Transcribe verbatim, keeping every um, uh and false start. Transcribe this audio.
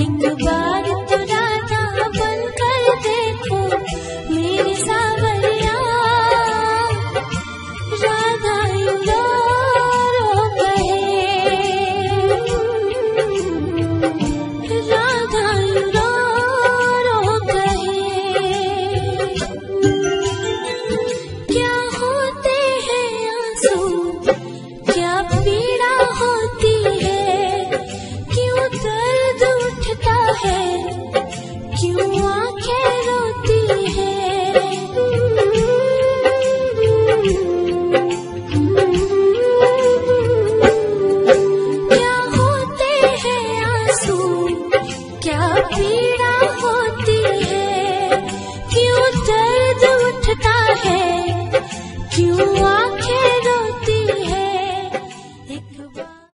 एक बार तो राधा बनकर देखो मेरी सावरिया। राधा यूं रो रो कहे, राधा यूं रो रो कहे। क्या होते हैं आंसू, क्या पीड़ा होती है, क्यों दर्द उठता है, क्यों आंखें रोती है। क्या होते हैं आंसू, क्या पीड़ा